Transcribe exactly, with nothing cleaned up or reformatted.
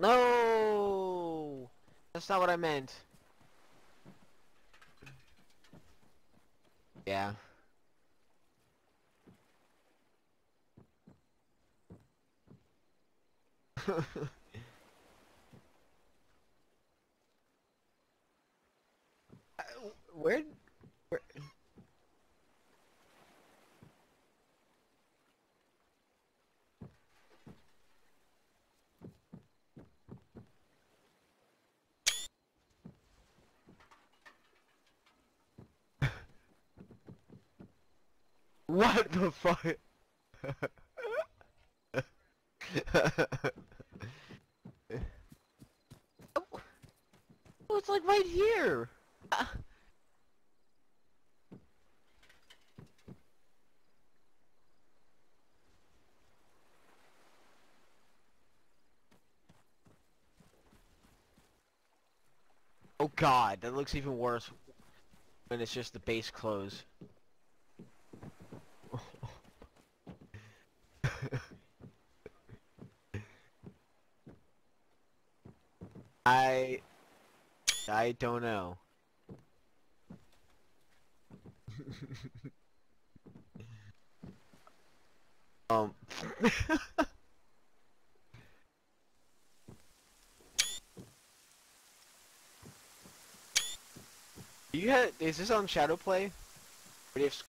No! That's not what I meant. Yeah. Uh, Where? Where? What the fuck? Oh, it's like right here. Uh, Oh god, that looks even worse when it's just the base clothes. I I don't know. um You had is this on Shadowplay? Or do you have